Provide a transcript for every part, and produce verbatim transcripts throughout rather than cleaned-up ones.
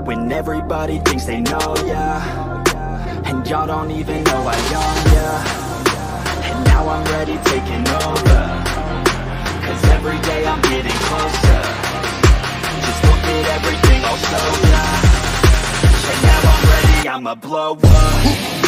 when everybody thinks they know ya, and y'all don't even know I own ya. And now I'm ready taking over, cause every day I'm getting closer. Just look at everything I'll show ya. And now I'm ready, I'ma blow up.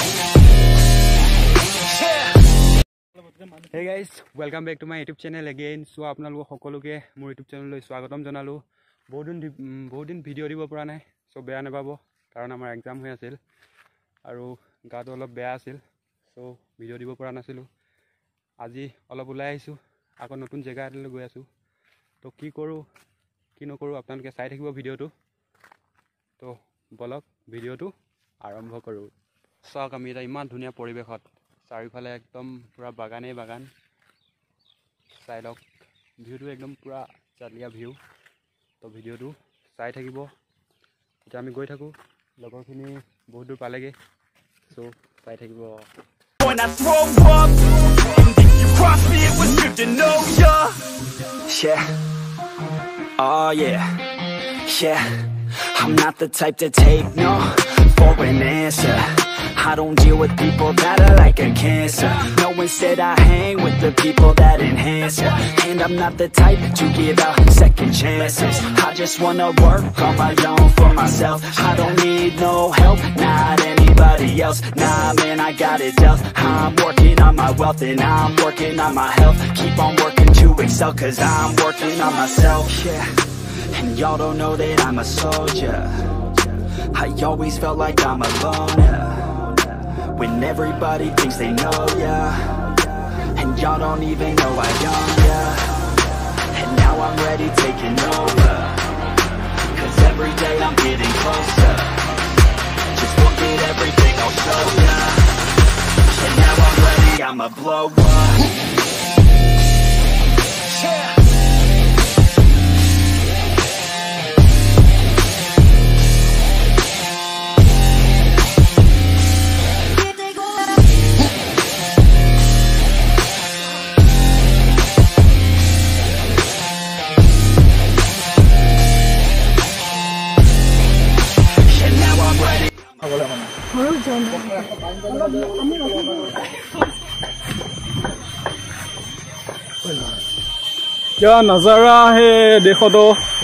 Hey guys, welcome back to my YouTube channel again. So আপোনালোক সকলোকে মোৰ YouTube channel লৈ স্বাগতম জনালো। বহুত দিন বহুত দিন ভিডিও দিব পৰা নাই, সো বেয়া নাপাব কাৰণ আমাৰ এক্সাম হৈ আছিল আৰু গাটো অলপ বেয়া আছিল, সো ভিডিও দিব পৰা নাছিলো। আজি অলপ ওলাই আহিছো, আকৌ নতুন জায়গা এটালৈ গৈ আছো। তো কি কৰো কি নকৰো আপোনালোকে চাই থাকিব ভিডিওটো। তো বলক ভিডিওটো আৰম্ভ কৰো। চাওক আমি এটা ইমান ধুনীয়া পৰিৱেশত, চাৰিওফালে একদম পুৰা বাগানেই বাগান, চাই লওক ভিউটো একদম পুৰা চালিয়া ভিউ। তো ভিডিওটো চাই থাকিব। এতিয়া আমি গৈ থাকোঁ, লগৰখিনি বহুত দূৰ পালেগৈ, চ' চাই থাকিব। When I throw up, and if you cross me, it was good to know ya. Yeah, oh yeah, yeah. I'm not the type to take no for an answer. I don't deal with people that are like a cancer. No, instead I hang with the people that enhance ya. And I'm not the type to give out second chances. I just wanna work on my own for myself. I don't need no help, not anybody else. Nah man, I got it dealt. I'm working on my wealth and I'm working on my health. Keep on working to excel, cause I'm working on myself. Yeah, and y'all don't know that I'm a soldier. I always felt like I'm a loner, when everybody thinks they know ya, and y'all don't even know I own ya. And now I'm ready taking over, cause every day I'm getting closer. Just look at everything I'll show ya. And now I'm ready, I'ma blow up. Yeah. क्या नज़ारा है देखो तो।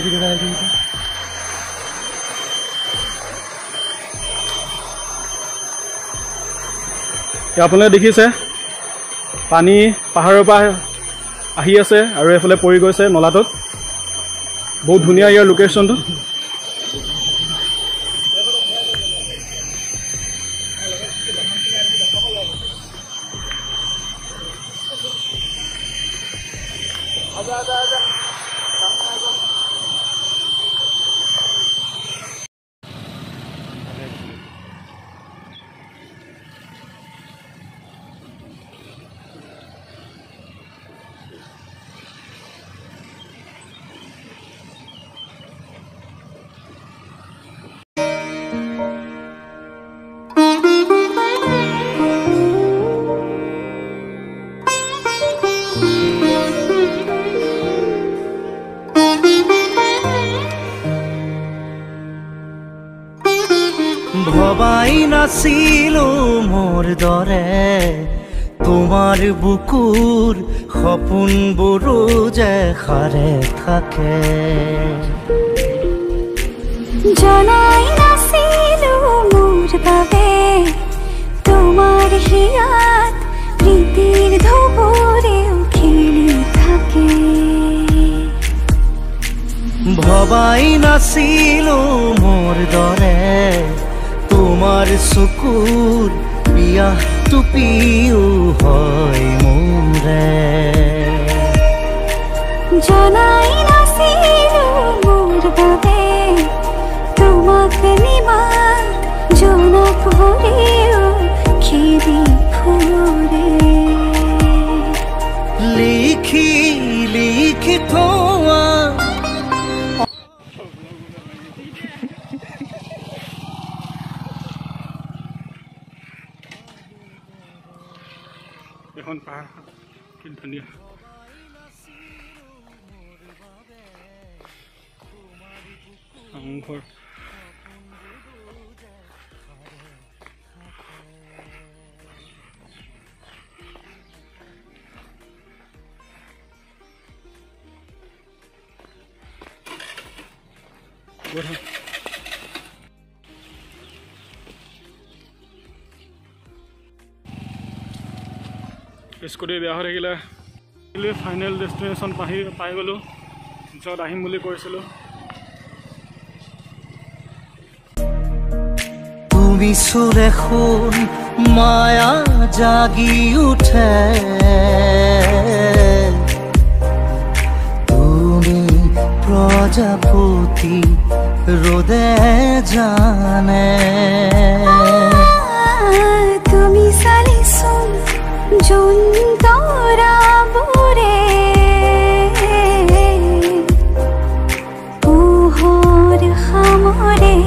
আপোনালোকে দেখিছে পানী পাহাৰৰ পৰা আহি আছে আৰু এফালে পৰি গৈছে নলাটোত। বহুত ধুনীয়া ইয়াৰ লোকেশ্যনটো। आजा आजा आजा ভবাই নাছিলো মোৰ দৰে তোমাৰ বুকুৰ সপোনবোৰো যে খাৰে থাকে। জনাই নাছিলো মোৰ বাবে তোমাৰ হিয়াত প্ৰীতিৰ ধুবুৰেও খেলি থাকে। ভবাই নাছিলো মোৰ দৰে তোমাৰ চকুৰ বিয়া টুপিও হয় মোৰে। জনাই নাছিলো মোৰ বাবে তোমাক নিমাত জনক ভৰেও খেদি ফুৰে। লিখি লিখি থোৱা এখন পাহাৰ কি ধুনীয়া। সংঘৰ স্কুটি বেয়া হৈ থাকিলে ফাইনেল ডেষ্টিনেশ্যন পাই পাই গ'লোঁ য'ত আহিম বুলি কৈছিলোঁ তুমি চুলে শুন মায়া জাগি উঠে তুমি প্ৰজাপতি রোদে জানে তুমি চালি চোন জোন তৰা বুৰে পোহৰ সামৰে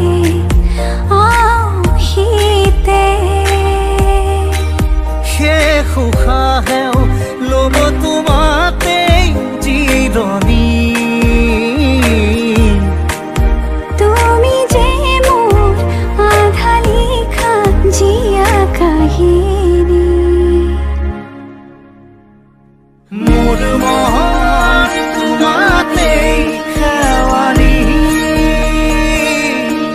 আহিতে শেষ উশাহেও ল'ব তোমাকে জিৰণি More